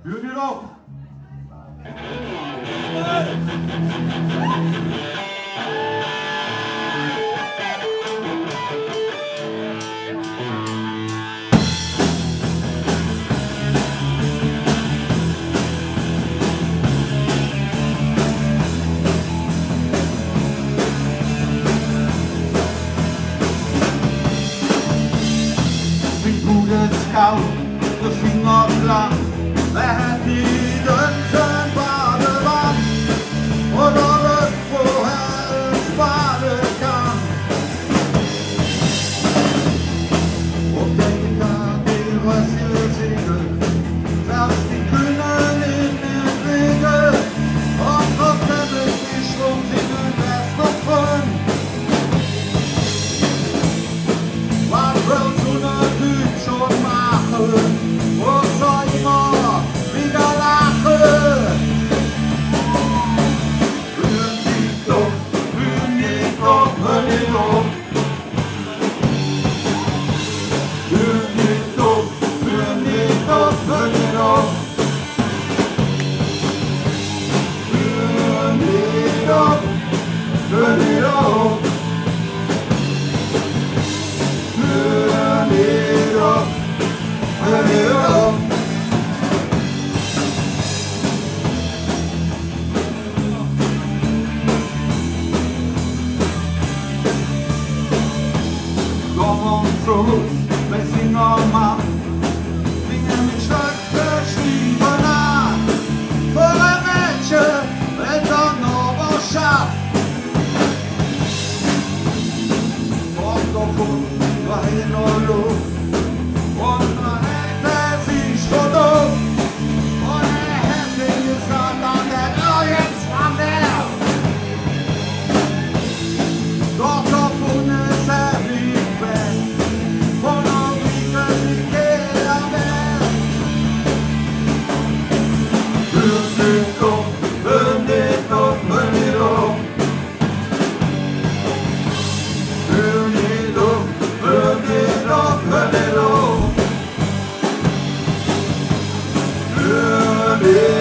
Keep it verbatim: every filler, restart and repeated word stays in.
Hör dir auf! Scout, de vinger lang, wer hat jeden sein Badewanne und alles vorher es baden kann. Und denken an die Rösschen Segel, selbst die Kühnen in den Wege, und trotzdem ist die Schwungsinne erst noch fünf. Was will so ne Typ schon machen? Wo soll immer wieder lachen? Hören die Glock, hören die Glock, hören die Glock. Hören die Glock, hören die Glock, hören die Glock. Hören die Glock, hören die Glock. Hören die Glock. Komm und Fuß, wir sind normal, Dinge mit Stöcke schrieben an, voller Mädchen, wenn dann noch was schafft. Kommt doch gut, war hier nur Luft. Und man hätte sich so dumm. Und er hätte gesagt, dann der oh, jetzt war der. Doch auf uns er liegt weg. Von der Wiege die Kehle am Berg. Hör nicht um, hör nicht um, hör nicht um. Hör nicht um, hör nicht um, hör nicht um. Yeah.